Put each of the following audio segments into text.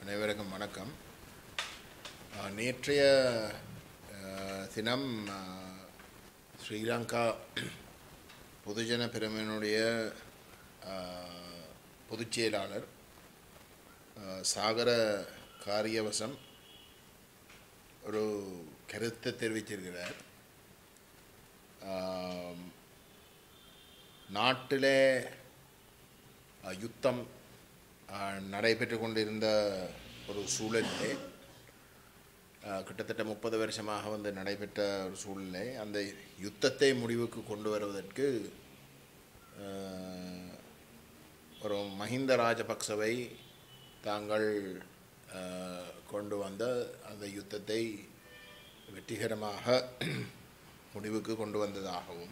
அனைவருக்கும் வணக்கம். நேற்றைய தினம் ஸ்ரீலங்கா பொதுஜன பெரமுனுடைய பொதுச் செயலாளர் சாகர காரியவசம் ஒரு கருத்தை தெரிவித்திருக்கிறார். நாட்டிலே யுத்தம் நடைபெற்று கொண்டிருந்த ஒரு சூழலிலே கிட்டத்தட்ட 30 வருஷமாக நடைபெற்ற ஒரு சூழலை அந்த யுத்தத்தை முடிவுக்கு கொண்டு வருவதற்கு ஒரு மஹிந்த ராஜபக்சவை தாங்கள் கொண்டு வந்த அந்த யுத்தத்தை வெற்றிகரமாக முடிவுக்கு கொண்டு வந்ததாகவும்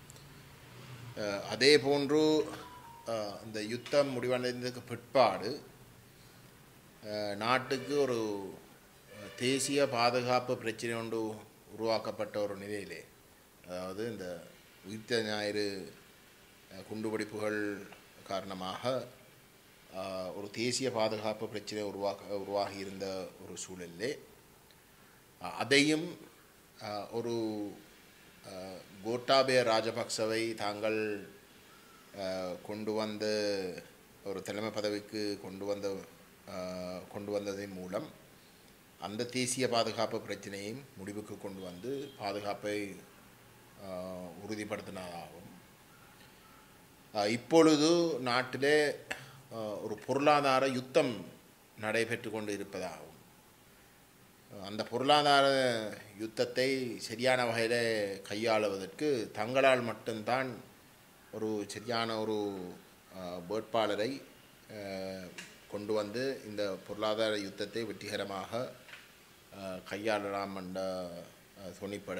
அதே போன்று இந்த யுத்தம் முடிவடைந்ததுக்கு பிற்பாடு நாட்டுக்கு ஒரு தேசிய பாதுகாப்பு பிரச்சனை ஒன்று உருவாக்கப்பட்ட ஒரு நிலையிலே, அதாவது இந்த உயிர்த்த ஞாயிறு குண்டுவெடிப்புகள் காரணமாக ஒரு தேசிய பாதுகாப்பு பிரச்சனை உருவாகி இருந்த ஒரு சூழலிலே அதையும் ஒரு கோட்டாபய ராஜபக்சவை தாங்கள் கொண்டு வந்து ஒரு தலைமை பதவிக்கு கொண்டு வந்ததன் மூலம் அந்த தேசிய பாதுகாப்பு பிரச்சனையும் முடிவுக்கு கொண்டு வந்து பாதுகாப்பை உறுதிப்படுத்தினதாகும். இப்பொழுது நாட்டிலே ஒரு பொருளாதார யுத்தம் நடைபெற்று கொண்டு இருப்பதாகும். அந்த பொருளாதார யுத்தத்தை சரியான வகையில் கையாளுவதற்கு தங்களால் மட்டும்தான் ஒரு சரியான ஒரு வேட்பாளரை கொண்டு வந்து இந்த பொருளாதார யுத்தத்தை வெற்றிகரமாக கையாளலாம் என்ற துணிப்பட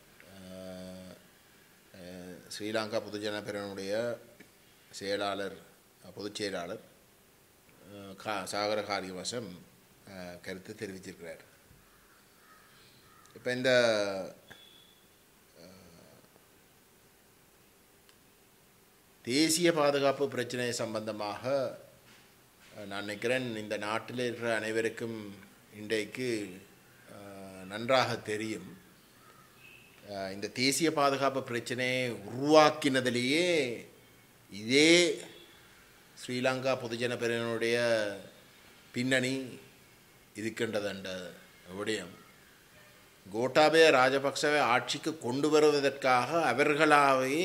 ஸ்ரீலங்கா பொதுஜன பெரமுனுடைய பொதுச் செயலாளர் சாகர காரியவசம் கருத்து தெரிவித்திருக்கிறார். இப்போ இந்த தேசிய பாதுகாப்பு பிரச்சனை சம்பந்தமாக நான் நினைக்கிறேன் இந்த நாட்டில் இருக்கிற அனைவருக்கும் இன்றைக்கு நன்றாக தெரியும். இந்த தேசிய பாதுகாப்பு பிரச்சனையை உருவாக்கினதிலேயே இதே ஸ்ரீலங்கா பொதுஜன பெரமுனுடைய பின்னணி இருக்கின்றதென்ற விடயம் கோட்டாபய ராஜபக்சவை ஆட்சிக்கு கொண்டு வருவதற்காக அவர்களாகவே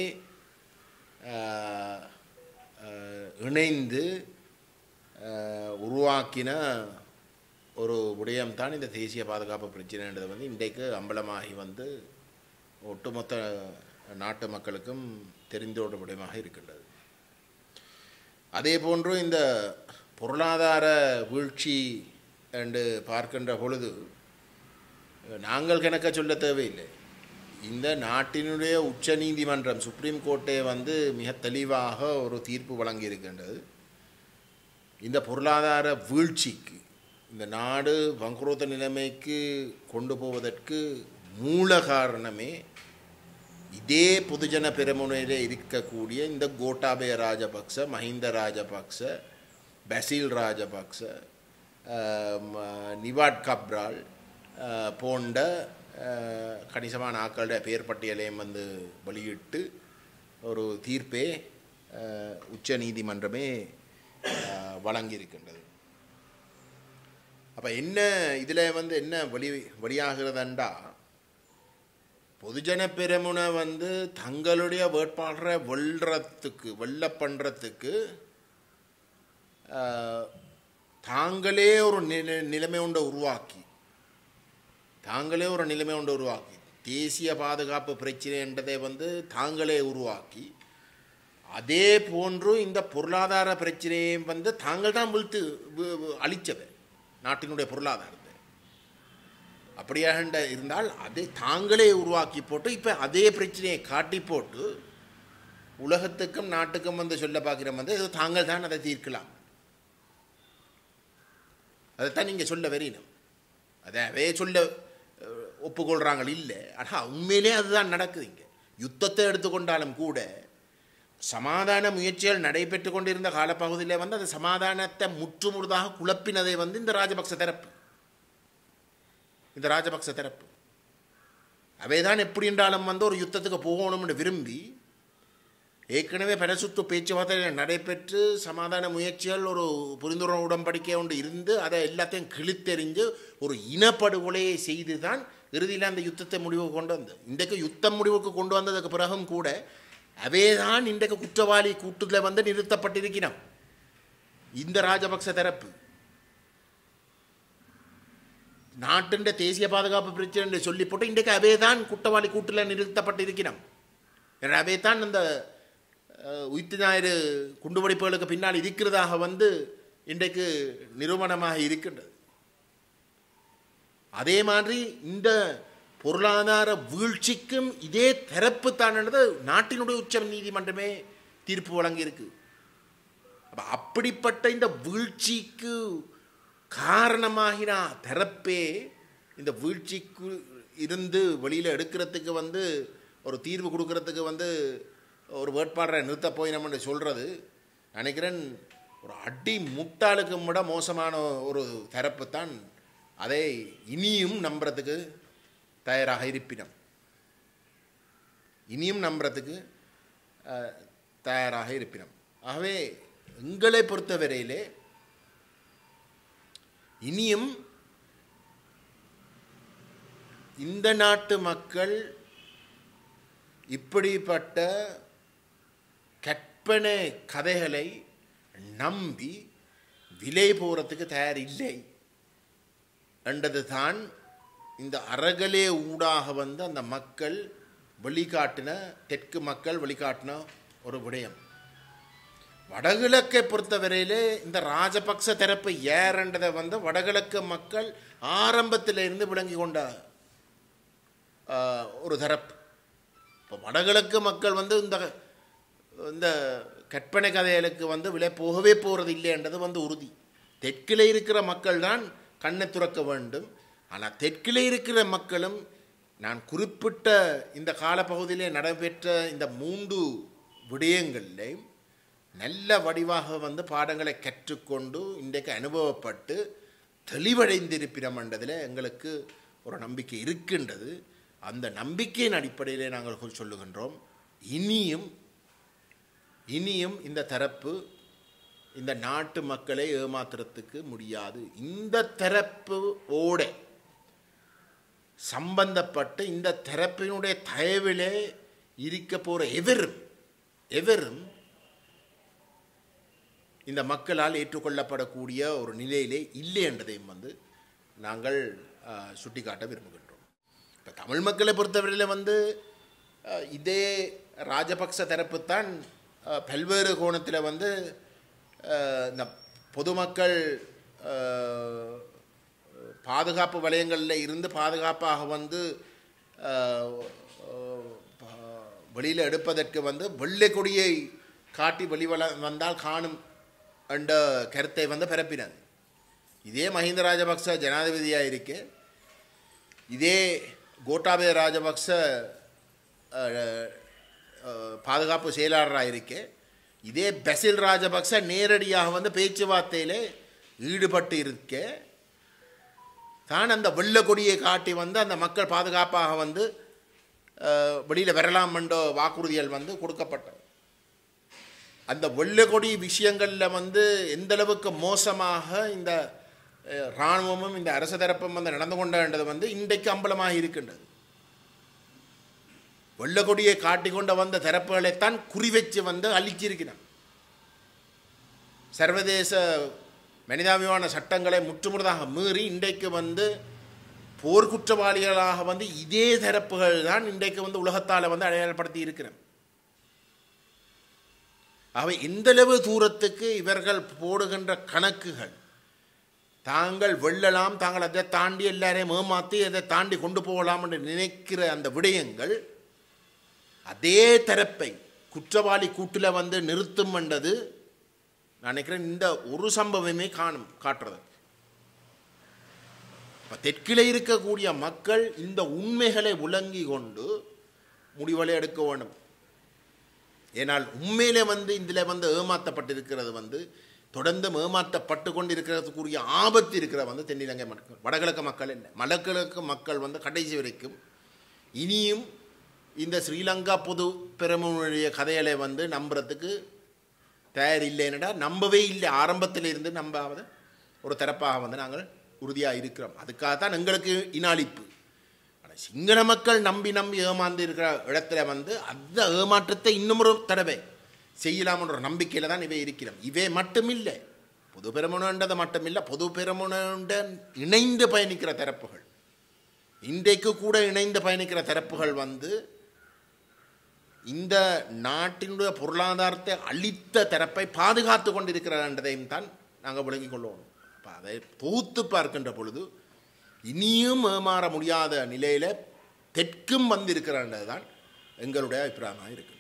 இணைந்து உருவாக்கின ஒரு விடயம்தான் இந்த தேசிய பாதுகாப்பு பிரச்சனைன்றது இன்றைக்கு அம்பலமாகி ஒட்டுமொத்த நாட்டு மக்களுக்கும் தெரிந்தோட விடயமாக இருக்கின்றது. அதே போன்று இந்த பொருளாதார வீழ்ச்சி என்று பார்க்கின்ற பொழுது நாங்கள் கணக்க சொல்ல தேவையில்லை. இந்த நாட்டினுடைய உச்ச நீதிமன்றம் சுப்ரீம் கோர்ட்டே மிக தெளிவாக ஒரு தீர்ப்பு வழங்கி இருக்கின்றது. இந்த பொருளாதார வீழ்ச்சிக்கு இந்த நாடு வங்குரோத்த நிலைமைக்கு கொண்டு போவதற்கு மூல காரணமே இதே பொதுஜன பெரமுனையில் இருக்கக்கூடிய இந்த கோட்டாபய ராஜபக்ச, மஹிந்த ராஜபக்ச, பசில் ராஜபக்ச, நிவாட் கப்ரால் போன்ற கணிசமான ஆக்களுடைய பெயர் பட்டியலையும் வெளியிட்டு ஒரு தீர்ப்பே உச்ச நீதிமன்றமே வழங்கியிருக்கின்றது. அப்போ என்ன இதில் என்ன வெளியாகிறதுண்டா, பொதுஜன பெரமுனை தங்களுடைய வேட்பாளரை வெல்ல பண்ணுறதுக்கு தாங்களே ஒரு நிலைமை ஒன்றை உருவாக்கி தேசிய பாதுகாப்பு பிரச்சனைன்றதை தாங்களே உருவாக்கி அதே போன்று இந்த பொருளாதார பிரச்சனையை தாங்கள் தான் அழிச்சவை நாட்டினுடைய பொருளாதாரத்தை. அப்படியாக இருந்தால் அதை தாங்களே உருவாக்கி போட்டு இப்போ அதே பிரச்சனையை காட்டி போட்டு உலகத்துக்கும் நாட்டுக்கும் சொல்ல பார்க்குற ஏதோ தாங்கள் தான் அதை தீர்க்கலாம். அதைத்தான் நீங்கள் சொல்ல வரீனம். அதைவே சொல்ல ஒப்புக்கொள்கிறாங்க இல்லை. ஆனால் உண்மையிலே அதுதான் நடக்குது. இங்கே யுத்தத்தை எடுத்துக்கொண்டாலும் கூட சமாதான முயற்சிகள் நடைபெற்று கொண்டிருந்த காலப்பகுதியில் வந்து அந்த சமாதானத்தை முற்றுமுழுதாக குழப்பினதை வந்து இந்த ராஜபக்ச தரப்பு அவைதான் எப்படி என்றாலும் வந்து ஒரு யுத்தத்துக்கு போகணும்னு விரும்பி ஏற்கனவே பரசுத்து பேச்சுவார்த்தை நடைபெற்று சமாதான முயற்சிகள் ஒரு புரிந்துணர்வு உடன்படிக்கை ஒன்று இருந்து அதை எல்லாத்தையும் கிழித்தெறிஞ்சு ஒரு இனப்படுகொலையை செய்து தான் இறுதியில் அந்த யுத்தத்தை முடிவுக்கு கொண்டு வந்தது. இன்றைக்கு யுத்தம் முடிவுக்கு கொண்டு வந்ததுக்கு பிறகும் கூட அவைதான் இன்றைக்கு குற்றவாளி கூட்டத்தில் வந்து நிறுத்தப்பட்டிருக்கிறோம். இந்த ராஜபக்ச தரப்பு நாட்டின் தேசிய பாதுகாப்பு பிரச்சனை சொல்லி போட்டு இன்றைக்கு அவைதான் குற்றவாளி கூட்டில் நிறுத்தப்பட்டிருக்கிறோம். அவைதான் அந்த உயிர்த்து ஞாயிறு குண்டுவெடிப்புகளுக்கு பின்னால் இருக்கிறதாக வந்து இன்றைக்கு நிரூபணமாக இருக்கின்றது. அதே மாதிரி இந்த பொருளாதார வீழ்ச்சிக்கும் இதே தரப்பு தான் நாட்டினுடைய உச்ச நீதிமன்றமே தீர்ப்பு வழங்கியிருக்கு. அப்படிப்பட்ட இந்த வீழ்ச்சிக்கு காரணமாகின தரப்பே இந்த வீழ்ச்சிக்கு இருந்து வெளியில் எடுக்கிறதுக்கு வந்து ஒரு தீர்வு கொடுக்கறதுக்கு வந்து ஒரு வேட்பாளரை நிறுத்த போய் நம்ம சொல்கிறது நினைக்கிறேன் ஒரு அடி முட்டாளுக்கு விட மோசமான ஒரு தரப்பு தான் அதை இனியும் நம்புறதுக்கு தயாராக இருப்பினோம். ஆகவே எங்களை பொறுத்தவரையிலே இனியும் இந்த நாட்டு மக்கள் இப்படிப்பட்ட கற்பனை கதைகளை நம்பி விலை போகிறதுக்கு தயார் இல்லை என்றது தான் இந்த அறகலே ஊடாக வந்து அந்த மக்கள் வெளிக்காட்டின, தெற்கு மக்கள் வெளிக்காட்டின ஒரு விடயம். வடகிழக்கை பொறுத்தவரையிலே இந்த ராஜபக்ச தரப்பு ஏறன்றதை வந்து வடகிழக்கு மக்கள் ஆரம்பத்திலிருந்து விளங்கி கொண்ட ஒரு தரப்பு. இப்போ வடகிழக்கு மக்கள் வந்து இந்த கற்பனை கதைகளுக்கு வந்து விலை போகவே போகிறது இல்லைன்றது வந்து உறுதி. தெற்கில் இருக்கிற மக்கள் தான் கண்ணை துறக்க வேண்டும். ஆனால் தெற்கில் இருக்கிற மக்களும் நான் குறிப்பிட்ட இந்த காலப்பகுதியிலே நடைபெற்ற இந்த 3 விடயங்கள்லையும் நல்ல வடிவாக வந்து பாடங்களை கற்றுக்கொண்டு இன்றைக்கு அனுபவப்பட்டு தெளிவடைந்திருப்பினோம் என்றதில் எங்களுக்கு ஒரு நம்பிக்கை இருக்கின்றது. அந்த நம்பிக்கையின் அடிப்படையிலே நாங்கள் சொல்லுகின்றோம், இனியும் இந்த தரப்பு இந்த நாட்டு மக்களை ஏமாத்துறதுக்கு முடியாது. இந்த தரப்போட சம்பந்தப்பட்டு இந்த தரப்பினுடைய தயவிலே இருக்க போகிற எவரும் இந்த மக்களால் ஏற்றுக்கொள்ளப்படக்கூடிய ஒரு நிலையிலே இல்லை என்றதையும் வந்து நாங்கள் சுட்டிக்காட்ட விரும்புகின்றோம். இப்போ தமிழ் மக்களை பொறுத்தவரையில் வந்து இதே ராஜபக்ச தரப்புத்தான் பல்வேறு கோணத்தில் வந்து இந்த பொதுமக்கள் பாதுகாப்பு வலயங்களில் இருந்து பாதுகாப்பாக வந்து வெளியில் எடுப்பதற்கு வந்து வெள்ளை கொடியை காட்டி வந்தால் காணும் என்ற கருத்தை வந்து பரப்பினது. இதே மஹிந்த ராஜபக்ச ஜனாதிபதியாக இருக்க, இதே கோட்டாபய ராஜபக்ச பாதுகாப்பு செயலாளராக இருக்க, இதே பசில் ராஜபக்ச நேரடியாக வந்து பேச்சுவார்த்தையில் ஈடுபட்டு இருக்க தான் அந்த வெள்ளை கொடியை காட்டி வந்து அந்த மக்கள் பாதுகாப்பாக வந்து வெளியில் வரலாம் என்ற வாக்குறுதிகள் வந்து கொடுக்கப்பட்டது. அந்த வெள்ளை கொடி விஷயங்களில் வந்து எந்தளவுக்கு மோசமாக இந்த இராணுவமும் இந்த அரசு தரப்பும் வந்து நடந்து கொண்டது வந்து இன்றைக்கு அம்பலமாக இருக்கின்றது. வெள்ளை கொடியை காட்டிக்கொண்ட வந்த தரப்புகளைத்தான் குறிவச்சு வந்து அழிச்சிருக்கிறான். சர்வதேச மனிதாபிமான சட்டங்களை முற்றுமுழுதாக மீறி இன்றைக்கு வந்து போர்க்குற்றவாளிகளாக வந்து இதே தரப்புகள் தான் இன்றைக்கு வந்து உலகத்தால் வந்து அடையாளப்படுத்தி இருக்கிறேன். அவை எந்தளவு தூரத்துக்கு இவர்கள் போடுகின்ற கணக்குகள், தாங்கள் வெல்லலாம், தாங்கள் அதை தாண்டி எல்லாரையும் ஏமாற்றி அதை தாண்டி கொண்டு போகலாம் என்று நினைக்கிற அந்த விடயங்கள் அதே தரப்பை குற்றவாளி கூட்டில் வந்து நிறுத்தும் என்றது நான் நினைக்கிறேன் இந்த ஒரு சம்பவமே காட்டுறது. இப்போ தெற்கிலே இருக்கக்கூடிய மக்கள் இந்த உண்மைகளை விளங்கி கொண்டு முடிவுகளை எடுக்க வேண்டும். ஏனால் உண்மையிலே வந்து இதில் வந்து ஏமாற்றப்பட்டிருக்கிறது வந்து தொடர்ந்து ஏமாற்றப்பட்டு கொண்டு இருக்கிறதுக்குரிய ஆபத்து இருக்கிற வந்து தென்னிலங்கை மக்கள், வடகிழக்கு மக்கள் இல்லை, வடகிழக்கு மக்கள் வந்து கடைசி வரைக்கும் இனியும் இந்த ஸ்ரீலங்கா பொது பெருமுடைய கதைகளை வந்து நம்புறதுக்கு தயார் இல்லைன்னடா, நம்பவே இல்லை. ஆரம்பத்தில் இருந்து நம்பாத ஒரு தரப்பாக வந்து நாங்கள் உறுதியாக இருக்கிறோம். அதுக்காகத்தான் எங்களுக்கு இனாளிப்பு. ஆனால் சிங்கள மக்கள் நம்பி ஏமாந்து இருக்கிற இடத்துல வந்து அந்த ஏமாற்றத்தை இன்னும் ஒரு தடவை செய்யலாம்ன்ற ஒரு நம்பிக்கையில் தான் இவை இருக்கிறோம். இவை மட்டுமில்லை, பொது பெருமுனன்றதை மட்டுமில்லை, பொது பெருமுனுடன் இணைந்து பயணிக்கிற தரப்புகள், இன்றைக்கு கூட இணைந்து பயணிக்கிற தரப்புகள் வந்து இந்த நாட்டினுடைய பொருளாதாரத்தை அளித்த தரப்பை பாதுகாத்து கொண்டிருக்கிறன்றதையும் தான் நாங்கள் விளங்கிக் கொள்வோம். அப்போ அதை தொகுத்து பார்க்கின்ற பொழுது இனியும் ஏமாற முடியாத நிலையில் தெற்கும் வந்திருக்கிறன்றது தான் எங்களுடைய அபிப்பிராயமாக இருக்குது.